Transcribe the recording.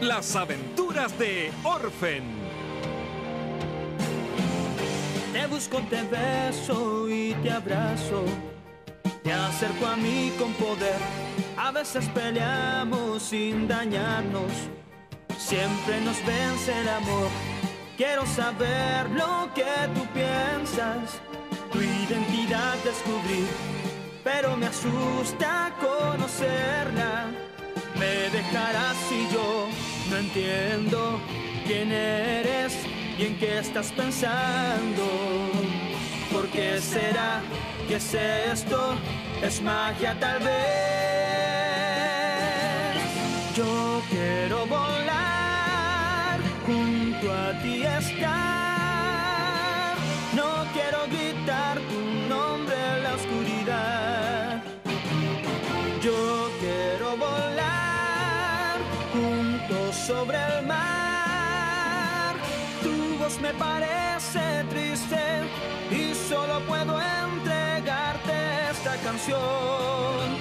Las aventuras de Orfen. Te busco, te beso y te abrazo. Te acerco a mí con poder. A veces peleamos sin dañarnos. Siempre nos vence el amor. Quiero saber lo que tú piensas, tu identidad descubrir, pero me asusta conocerla. Me dejarás si yo no entiendo quién eres y en qué estás pensando. ¿Por qué será que es esto? Es magia tal vez. Yo quiero volar, junto a ti estar. No quiero gritar tu nombre en la oscuridad. Yo quiero volar juntos sobre el mar. Tu voz me parece triste y solo puedo entregarte esta canción.